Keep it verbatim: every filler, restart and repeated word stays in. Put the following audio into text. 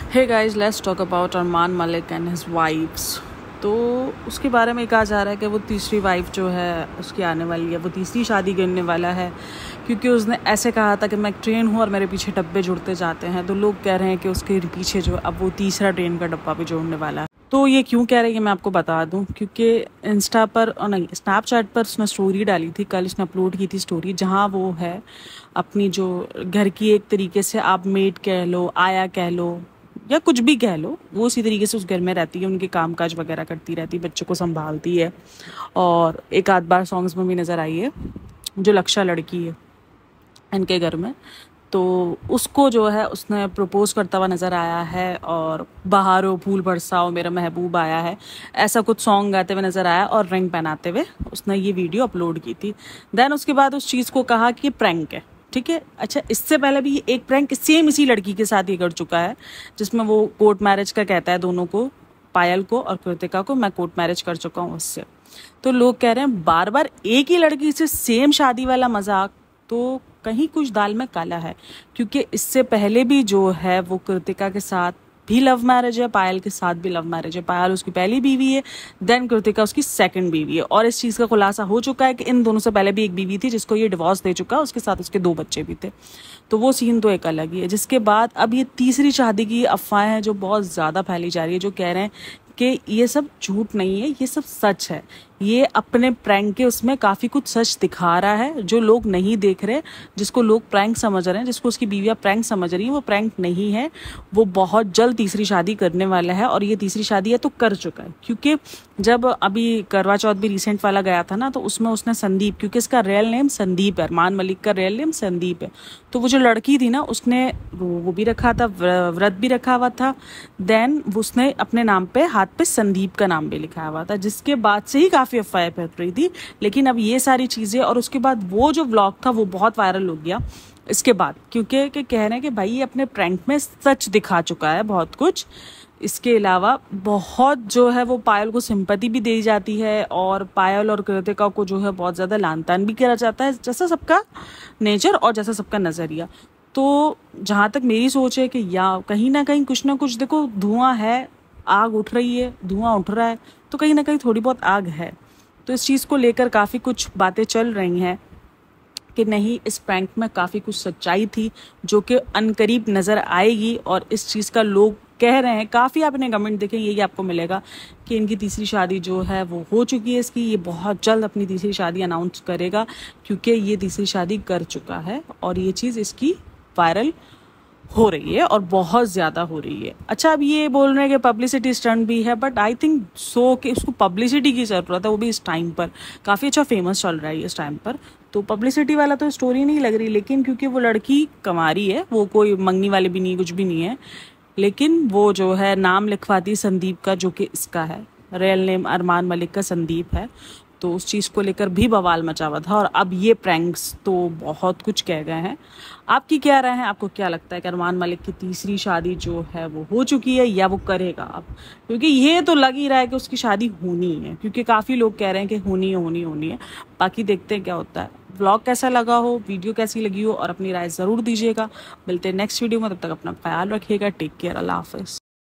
Hey guys, let's talk about Armaan Malik and his wives. तो उसके बारे में कहा जा रहा है कि वो तीसरी वाइफ जो है उसकी आने वाली है, वो तीसरी शादी करने वाला है, क्योंकि उसने ऐसे कहा था कि मैं एक ट्रेन हूँ और मेरे पीछे डब्बे जुड़ते जाते हैं। तो लोग कह रहे हैं कि उसके पीछे जो अब वो तीसरा ट्रेन का डब्बा भी जोड़ने वाला है। तो ये क्यों कह रहे हैं मैं आपको बता दूं, क्योंकि इंस्टा पर और नहीं स्नैपचैट पर उसने स्टोरी डाली थी, कल उसने अपलोड की थी स्टोरी, जहाँ वो है अपनी जो घर की एक तरीके से आप मेड कह लो, आया कह लो या कुछ भी कह लो, वो उसी तरीके से उस घर में रहती है, उनके कामकाज वगैरह करती रहती है, बच्चों को संभालती है। और एक आध बार सॉन्ग्स में भी नज़र आई है जो लक्षा लड़की है इनके घर में। तो उसको जो है उसने प्रपोज करता हुआ नज़र आया है और बहारो फूल बरसाओ मेरा महबूब आया है, ऐसा कुछ सॉन्ग गाते हुए नज़र आया और रिंग पहनाते हुए उसने ये वीडियो अपलोड की थी। देन उसके बाद उस चीज़ को कहा कि प्रैंक है, ठीक है। अच्छा, इससे पहले भी एक प्रैंक सेम इसी लड़की के साथ ये कर चुका है, जिसमें वो कोर्ट मैरिज का कहता है दोनों को, पायल को और कृतिका को, मैं कोर्ट मैरिज कर चुका हूँ उससे। तो लोग कह रहे हैं बार बार एक ही लड़की से सेम शादी वाला मजाक, तो कहीं कुछ दाल में काला है, क्योंकि इससे पहले भी जो है वो कृतिका के साथ भी लव मैरिज है, पायल के साथ भी लव मैरिज है। पायल उसकी पहली बीवी है, देन कृतिका उसकी सेकंड बीवी है। और इस चीज़ का खुलासा हो चुका है कि इन दोनों से पहले भी एक बीवी थी जिसको ये डिवोर्स दे चुका है, उसके साथ उसके दो बच्चे भी थे। तो वो सीन तो एक अलग ही है। जिसके बाद अब ये तीसरी शादी की अफवाहें हैं जो बहुत ज़्यादा फैली जा रही है, जो कह रहे हैं कि ये सब झूठ नहीं है, ये सब सच है। ये अपने प्रैंक के उसमें काफ़ी कुछ सच दिखा रहा है जो लोग नहीं देख रहे, जिसको लोग प्रैंक समझ रहे हैं, जिसको उसकी बीवियाँ प्रैंक समझ रही हैं, वो प्रैंक नहीं है। वो बहुत जल्द तीसरी शादी करने वाला है और ये तीसरी शादी है तो कर चुका है। क्योंकि जब अभी करवा चौथ भी रिसेंट वाला गया था ना, तो उसमें उसने संदीप, क्योंकि इसका रियल नेम संदीप है, अरमान मलिक का रियल नेम संदीप है, तो वो जो लड़की थी ना उसने वो भी रखा था, व्रत भी रखा हुआ था। देन उसने अपने नाम पे हाथ पे संदीप का नाम भी लिखाया हुआ था, जिसके बाद से ही काफ़ी अफवाहें फैल रही थी। लेकिन अब ये सारी चीज़ें और उसके बाद वो जो व्लॉग था वो बहुत वायरल हो गया इसके बाद, क्योंकि कह रहे हैं कि भाई ये अपने प्रैंक में सच दिखा चुका है बहुत कुछ। इसके अलावा बहुत जो है वो पायल को सिंपैथी भी दी जाती है और पायल और कृतिका को जो है बहुत ज़्यादा लान तान भी किया जाता है, जैसा सबका नेचर और जैसा सबका नज़रिया। तो जहाँ तक मेरी सोच है कि या कहीं ना कहीं कुछ ना कुछ, देखो धुआं है, आग उठ रही है, धुआं उठ रहा है, तो कहीं ना कहीं थोड़ी बहुत आग है। तो इस चीज़ को लेकर काफ़ी कुछ बातें चल रही हैं कि नहीं, इस प्रैंक में काफ़ी कुछ सच्चाई थी जो कि अनकरीब नज़र आएगी। और इस चीज़ का लोग कह रहे हैं, काफ़ी आपने कमेंट देखें यही आपको मिलेगा कि इनकी तीसरी शादी जो है वो हो चुकी है। इसकी ये बहुत जल्द अपनी तीसरी शादी अनाउंस करेगा, क्योंकि ये तीसरी शादी कर चुका है और ये चीज़ इसकी वायरल हो रही है और बहुत ज़्यादा हो रही है। अच्छा, अब ये बोल रहे हैं कि पब्लिसिटी स्टंट भी है, बट आई थिंक सो कि उसको पब्लिसिटी की ज़रूरत है, वो भी इस टाइम पर काफ़ी अच्छा फेमस चल रहा है इस टाइम पर। तो पब्लिसिटी वाला तो स्टोरी नहीं लग रही, लेकिन क्योंकि वो लड़की कमारी है, वो कोई मंगनी वाली भी नहीं, कुछ भी नहीं है, लेकिन वो जो है नाम लिखवाती संदीप का, जो कि इसका है, रियल नेम अरमान मलिक का संदीप है। तो उस चीज़ को लेकर भी बवाल मचा हुआ था और अब ये प्रैंक्स तो बहुत कुछ कह गए हैं। आपकी क्या राय है? आपको क्या लगता है कि अरमान मलिक की तीसरी शादी जो है वो हो चुकी है या वो करेगा अब? क्योंकि ये तो लग ही रहा है कि उसकी शादी होनी है, क्योंकि काफ़ी लोग कह रहे हैं कि होनी है होनी होनी है। बाकी देखते हैं क्या होता है। व्लॉग कैसा लगा हो, वीडियो कैसी लगी हो, और अपनी राय ज़रूर दीजिएगा। मिलते हैं नेक्स्ट वीडियो में, तब तक अपना ख्याल रखिएगा। टेक केयर, अल्लाह हाफिज़।